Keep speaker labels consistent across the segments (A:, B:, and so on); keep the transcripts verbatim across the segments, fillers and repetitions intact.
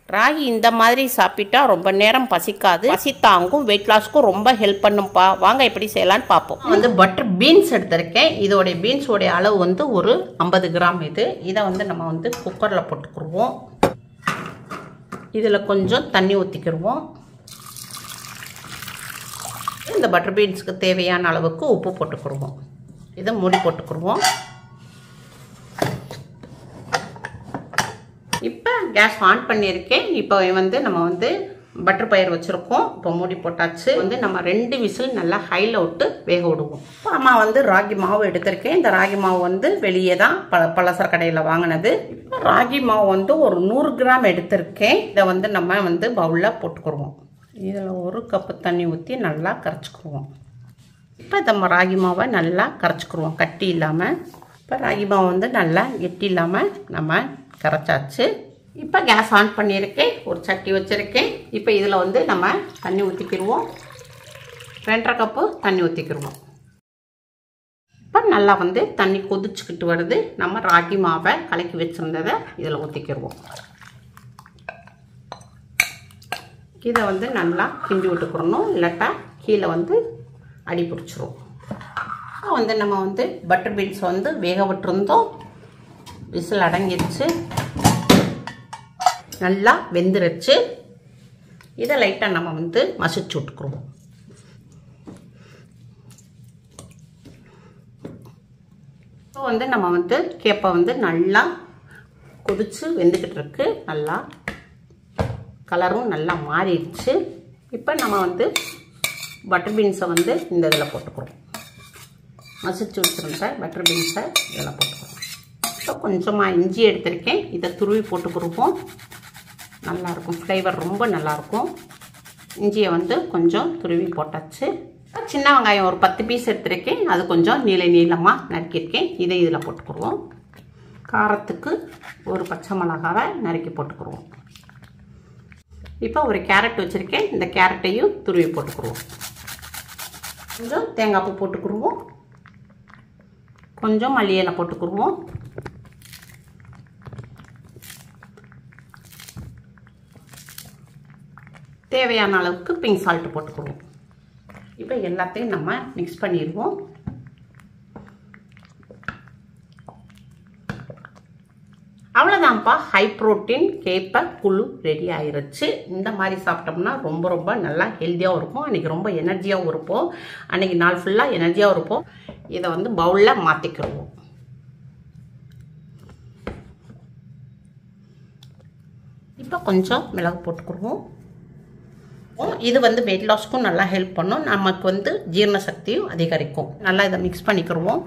A: ராகி இந்த மாதிரி சாப்பிட்டா ரொம்ப நேரம் பசிக்காது, பசி தாங்கும், வெயிட் லாஸ்க்கும் ரொம்ப ஹெல்ப் பண்ணும்பா. வாங்க எப்படி செய்யலான்னு பார்ப்போம். வந்து பட்டர் பீன்ஸ் எடுத்திருக்கேன். இதோடைய பீன்ஸோடைய அளவு வந்து ஒரு ஐம்பது கிராம். இது இதை வந்து நம்ம வந்து குக்கரில் போட்டுக்கிடுவோம். இதில் கொஞ்சம் தண்ணி ஊற்றிக்கிடுவோம். இந்த பட்டர் பீன்ஸுக்கு தேவையான அளவுக்கு உப்பு போட்டுக்கிடுவோம். இதை மூடி போட்டுக்கிடுவோம். இப்போ கேஸ் ஆன் பண்ணியிருக்கேன். இப்போ வந்து நம்ம வந்து பட்டர் பயிர் வச்சுருக்கோம். இப்போ மூடி போட்டாச்சு. வந்து நம்ம ரெண்டு விசில் நல்லா ஹையில் விட்டு வேக விடுவோம். இப்போ அம்மா வந்து ராகி மாவு எடுத்திருக்கேன். இந்த ராகி மாவு வந்து வெளியே தான் ப பலசர கடையில் வாங்கினது. இப்போ ராகி மாவு வந்து ஒரு நூறு கிராம் எடுத்திருக்கேன். இதை வந்து நம்ம வந்து பவுலில் போட்டுக்கிடுவோம். இதில் ஒரு கப்பு தண்ணி ஊற்றி நல்லா கரைச்சிக்குருவோம். இப்போ நம்ம ராகி மாவை நல்லா கரைச்சிக்குருவோம் கட்டி இல்லாமல். இப்போ ராகி மாவு வந்து நல்லா கெட்டி இல்லாமல் நம்ம கரைச்சாச்சு. இப்போ கேஸ் ஆன் பண்ணியிருக்கேன். ஒரு சட்டி வச்சுருக்கேன். இப்போ இதில் வந்து நம்ம தண்ணி ஊற்றிக்கிடுவோம். ரெண்டரை கப்பு தண்ணி ஊற்றிக்கிடுவோம். இப்போ நல்லா வந்து தண்ணி கொதிச்சுக்கிட்டு வருது. நம்ம ராகி மாவை கலக்கி வச்சுருந்ததை இதில் ஊற்றிக்கிடுவோம். இதை வந்து நல்லா கிண்டி விட்டுக்கிடணும், இல்லாட்டா கீழே வந்து அடி பிடிச்சிரும். வந்து நம்ம வந்து பட்டர் பீன்ஸ் வந்து வேக விட்டுருந்தோம். விசில் அடங்கிடுச்சு, நல்லா வெந்துருச்சு. இதை லைட்டாக நம்ம வந்து மசிச்சு விட்டுக்குருவோம். இப்போ வந்து நம்ம வந்து கேப்பை வந்து நல்லா கொதிச்சு வெந்துக்கிட்டு இருக்கு. நல்லா கலரும் நல்லா மாறிடுச்சு. இப்போ நம்ம வந்து பட்டர் பீன்ஸை வந்து இந்த இதில் போட்டுக்கிறோம். மசிச்சு வச்சுருந்த பட்டர் பீன்ஸை இதில் போட்டுக்கிறோம். இப்போ கொஞ்சமாக இஞ்சி எடுத்திருக்கேன். இதை துருவி போட்டுக்கிடுவோம். நல்லாயிருக்கும், ஃப்ளேவர் ரொம்ப நல்லாயிருக்கும். இஞ்சியை வந்து கொஞ்சம் துருவி போட்டாச்சு. சின்ன வெங்காயம் ஒரு பத்து பீஸ் எடுத்திருக்கேன். அது கொஞ்சம் நீள நீளமாக நறுக்கியிருக்கேன். இதை இதில் போட்டுக்கிடுவோம். காரத்துக்கு ஒரு பச்சை மிளகாவை நறுக்கி போட்டுக்கிடுவோம். இப்போ ஒரு கேரட் வச்சுருக்கேன். இந்த கேரட்டையும் துருவி போட்டுக்கிடுவோம். கொஞ்சம் தேங்காய் பூ போட்டுக்கிடுவோம். கொஞ்சம் மல்லி இலை போட்டுக்கிடுவோம். தேவையான அளவுக்கு பிங்க் சால்ட் போட்டுக்கிடுவோம். இப்போ எல்லாத்தையும் நம்ம மிக்ஸ் பண்ணிடுவோம். அவ்வளோதான்ப்பா, ஹை ப்ரோட்டீன் கேப்பை குழு ரெடி ஆயிருச்சு. இந்த மாதிரி சாப்பிட்டோம்னா ரொம்ப ரொம்ப நல்லா ஹெல்த்தியாகவும் இருக்கும். அன்றைக்கி ரொம்ப எனர்ஜியாகவும் இருப்போம். அன்றைக்கி நாள் ஃபுல்லாக எனர்ஜியாகவும் இருப்போம். இதை வந்து பவுலில் மாற்றிக்கிடுவோம். இப்போ கொஞ்சம் மிளகு போட்டுக்கிடுவோம். இது வந்து வெயிட் லாஸ்க்கும் நல்லா ஹெல்ப் பண்ணும். நமக்கு வந்து ஜீரண சக்தியும் அதிகரிக்கும். நல்லா இதை மிக்ஸ் பண்ணிக்கிடுவோம்.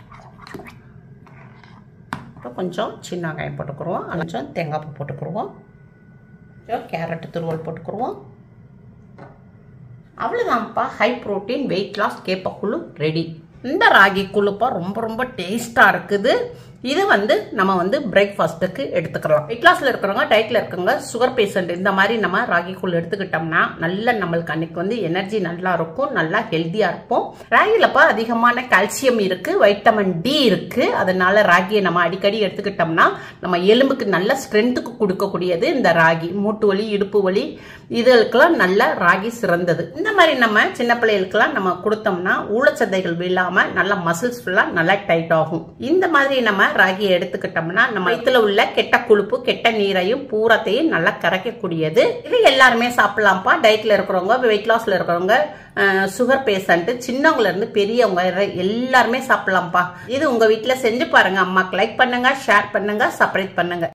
A: இப்போ கொஞ்சம் சின்ன வெங்காயம் போட்டுக்கிடுவோம். கொஞ்சம் தேங்காய் பூ போட்டுக்கிடுவோம். கொஞ்சம் கேரட் துருவல் போட்டுக்கிடுவோம். அவ்வளோதான்ப்பா, ஹை ப்ரோட்டீன் வெயிட் லாஸ் கேப்பக்குழு ரெடி. இந்த ராகி குழுப்பா ரொம்ப ரொம்ப டேஸ்ட்டாக இருக்குது. இது வந்து நம்ம வந்து பிரேக்ஃபாஸ்ட்டுக்கு எடுத்துக்கலாம். வெயிட் லாஸில் இருக்கிறவங்க, டயட்டில் இருக்கவங்க, சுகர் பேஷண்ட் இந்த மாதிரி நம்ம ராகி கூழ் எடுத்துக்கிட்டோம்னா நல்ல நம்மளுக்கு அன்னைக்கு வந்து எனர்ஜி நல்லா இருக்கும், நல்லா ஹெல்த்தியாக இருப்போம். ராகிலப்பா அதிகமான கால்சியம் இருக்கு, வைட்டமின் டி இருக்கு. அதனால ராகியை நம்ம அடிக்கடி எடுத்துக்கிட்டோம்னா நம்ம எலும்புக்கு நல்ல ஸ்ட்ரென்த்துக்கு கொடுக்கக்கூடியது இந்த ராகி. மூட்டு வலி, இடுப்பு வலி இதுக்கெல்லாம் நல்ல ராகி சிறந்தது. இந்த மாதிரி நம்ம சின்ன பிள்ளைகளுக்கெல்லாம் நம்ம கொடுத்தோம்னா ஊழச்சதைகள் இல்லாம நல்ல மசில்ஸ் ஃபுல்லா நல்லா டைட் ஆகும். இந்த மாதிரி நம்ம ராகியை எடுத்துக்கிட்டோம்னா நம்ம வயிற்றுல உள்ள கெட்ட கொழுப்பு, கெட்ட நீரையும் பூரத்தையும் நல்லா கரைக்கக்கூடியது. இது எல்லாருமே சாப்பிடலாம்ப்பா. டயட்ல இருக்கிறவங்க, வெயிட் லாஸ்ல இருக்கிறவங்க, சுகர் பேஷண்ட், சின்னவங்கல இருந்து பெரியவங்க எல்லாருமே சாப்பிடலாம்ப்பா. இது உங்க வீட்டுல செஞ்சு பாருங்க. அம்மாக்கு லைக் பண்ணுங்க, ஷேர் பண்ணுங்க, சப்ஸ்கிரைப் பண்ணுங்க.